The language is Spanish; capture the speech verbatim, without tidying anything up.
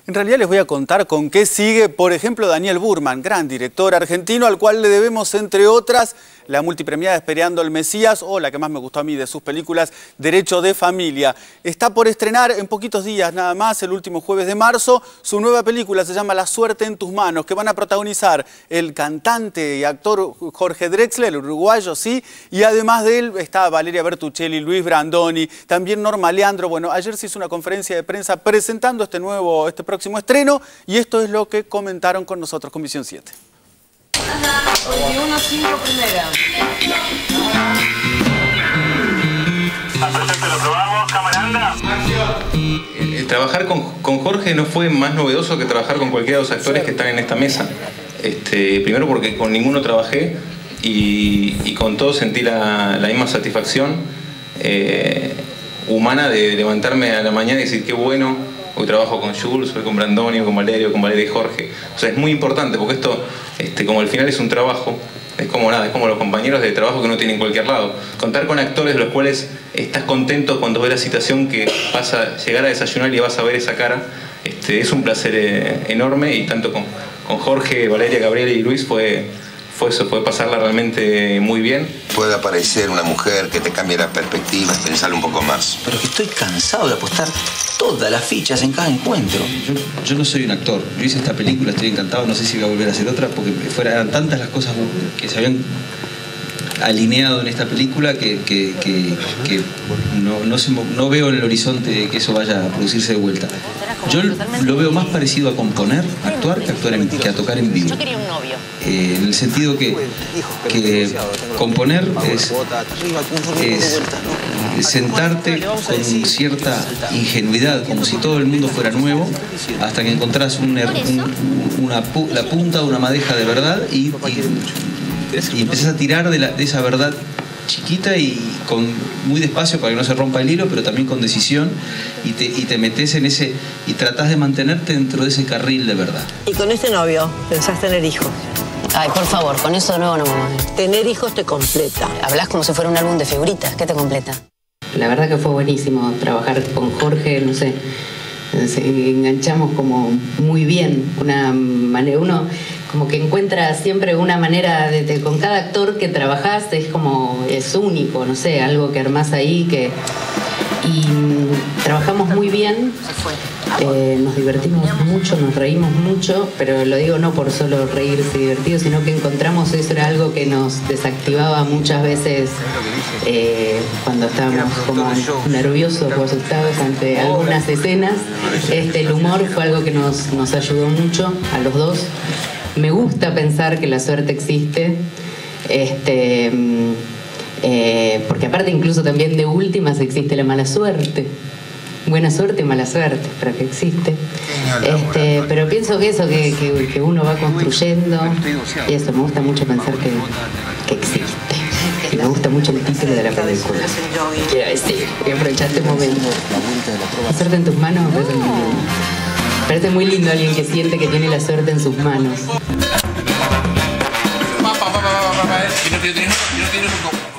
En realidad les voy a contar con qué sigue, por ejemplo, Daniel Burman, gran director argentino, al cual le debemos, entre otras, la multipremiada Esperando el Mesías, o la que más me gustó a mí de sus películas, Derecho de Familia. Está por estrenar en poquitos días nada más, el último jueves de marzo, su nueva película se llama La suerte en tus manos, que van a protagonizar el cantante y actor Jorge Drexler, el uruguayo, sí, y además de él está Valeria Bertuccelli, Luis Brandoni, también Norma Leandro. Bueno, ayer se hizo una conferencia de prensa presentando este nuevo, este próximo estreno, y esto es lo que comentaron con nosotros, Comisión siete. veintiuno cinco primera. Lo probamos, cámara anda. El, el trabajar con, con Jorge no fue más novedoso que trabajar con cualquiera de los actores que están en esta mesa. Este, primero porque con ninguno trabajé y, y con todos sentí la, la misma satisfacción eh, humana de levantarme a la mañana y decir qué bueno, hoy trabajo con Jules, hoy con Brandoni, con Valerio, con Valeria y Jorge. O sea, es muy importante porque esto, este, como al final es un trabajo, es como nada, es como los compañeros de trabajo que uno tiene en cualquier lado. Contar con actores de los cuales estás contento cuando ves la situación que vas a llegar a desayunar y vas a ver esa cara, este, es un placer eh, enorme, y tanto con, con Jorge, Valeria, Gabriel y Luis fue, fue eso, fue pasarla realmente muy bien. Puede aparecer una mujer que te cambie la perspectiva, pensarlo un poco más. Pero que estoy cansado de apostar todas las fichas en cada encuentro. Yo, yo no soy un actor. Yo hice esta película, estoy encantado. No sé si voy a volver a hacer otra, porque fuera, eran tantas las cosas que se habían alineado en esta película que, que, que, que no, no, se, no veo en el horizonte que eso vaya a producirse de vuelta. Yo lo veo más parecido a componer, actuar, que, actuar en, que a tocar en vivo. Eh, en el sentido que, que componer es, es sentarte con cierta ingenuidad, como si todo el mundo fuera nuevo, hasta que encontrás un, un, una, la punta de una madeja de verdad y, y y empezás a tirar de, la, de esa verdad chiquita y con muy despacio para que no se rompa el hilo, pero también con decisión, y te, y te metes en ese y tratás de mantenerte dentro de ese carril de verdad. ¿Y con este novio pensás tener hijos? Ay, por favor, con eso no, no, mamá. Tener hijos te completa. Hablas como si fuera un álbum de figuritas. ¿Qué te completa? La verdad que fue buenísimo trabajar con Jorge, no sé, enganchamos como muy bien, una manera, uno como que encuentra siempre una manera de, de con cada actor que trabajás es como, es único, no sé, algo que armás ahí que y trabajamos muy bien, eh, nos divertimos mucho, nos reímos mucho, pero lo digo no por solo reírse y divertido, sino que encontramos eso era algo que nos desactivaba muchas veces eh, cuando estábamos como nerviosos o asustados ante algunas escenas. Este, el humor fue algo que nos, nos ayudó mucho a los dos. Me gusta pensar que la suerte existe, este... Eh, porque aparte incluso también de últimas existe la mala suerte, buena suerte y mala suerte, pero que existe, este, pero pienso que eso que, que, que uno va construyendo, y eso me gusta mucho pensar que, que existe, y me gusta mucho el título de la película, quiero decir, que aprovechar este momento. La suerte en tus manos me parece muy lindo, me parece muy lindo alguien que siente que tiene la suerte en sus manos. Pa, pa, pa, pa, pa, pa, pa, eh. Y no tiene- y no tiene-